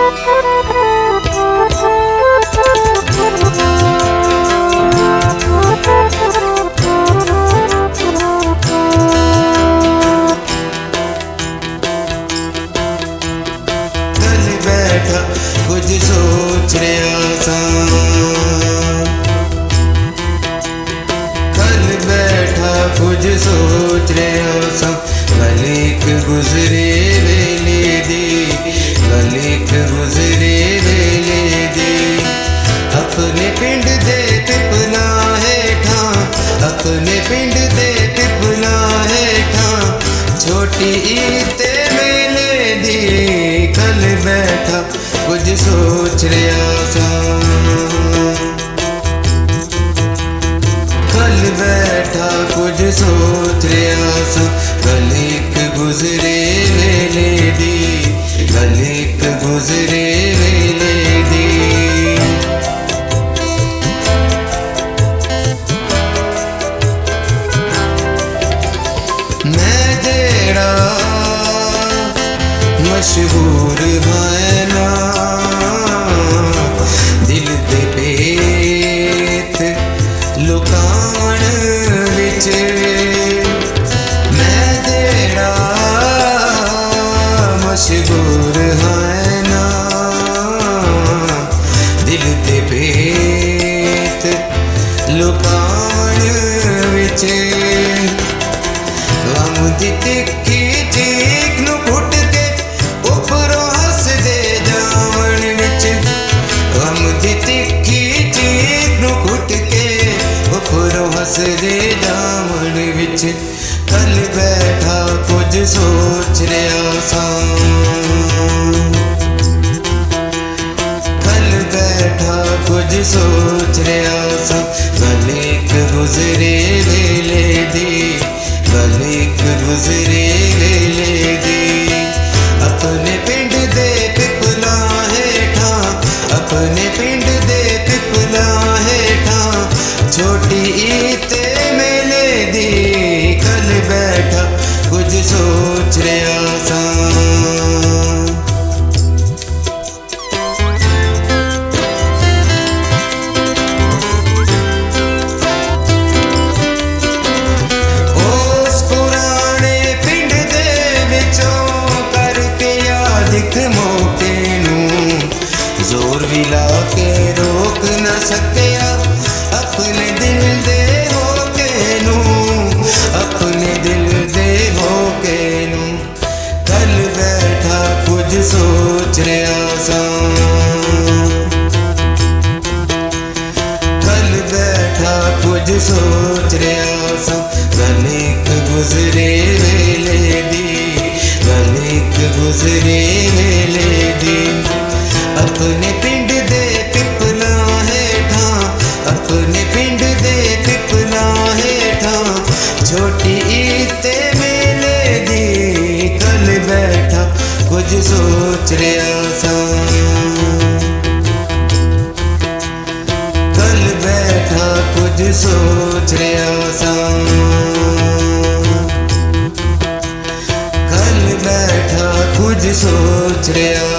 कुछ सोच रहा सा, कल बैठा कुछ सोच रहा सा। गलिक गुजरे वेले दी, गलिक गुजरे वेले दी। अपने पिंड दे पिपला हेठा, अपने पिंड दे पिपला हेठा। छोटी ईते मेले दी, कल बैठा कुछ सोच रहा सा, कल बैठा कुछ सोच रहा सा। गलिक गुजरे वेले दी, गलिक गुजरे वेले दी। मैं जेड़ा मशहूर है ना, दिल दे पेत लुकाण विच। मैं जेड़ा मशहूर है ना, दिल दे पेत लुकाण विच। गम दी तिक्की चीख नू फुट के उपरों हस दे जावन विच। गम दी तिक्की चीख नू फुट के उपरों हस दे जावन विच। कल बैठा कुछ सोच रहा सा, कल बैठा कुछ सोच रहा सा। गलिक गुजरे वेले दी, गलिक गुजरे वेले दी। अपने पिंड दे पिपला हेठा, अपने पिंड दे पिपला हेठा। छोटी ईते मेले दी, कल बैठा कुछ सोच रहा सा। मौके नू जोर भी ला के रोक न सकिया, अपने दिल दे होके नू, अपने दिल दे होके नू। कल बैठा कुछ सोच रहा सा, कल बैठा कुछ सोच रहा सा। गलिक गुजरे वेले दी, गलिक गुजरे वेले दी। अपने पिंड दे पिपला हेठा, अपने पिंड दे पिपला हेठा। छोटी ईते मेले दी, कल बैठा कुछ सोच रहा सा, कल बैठा कुछ सोच रहा सा। कुछ सोच रहा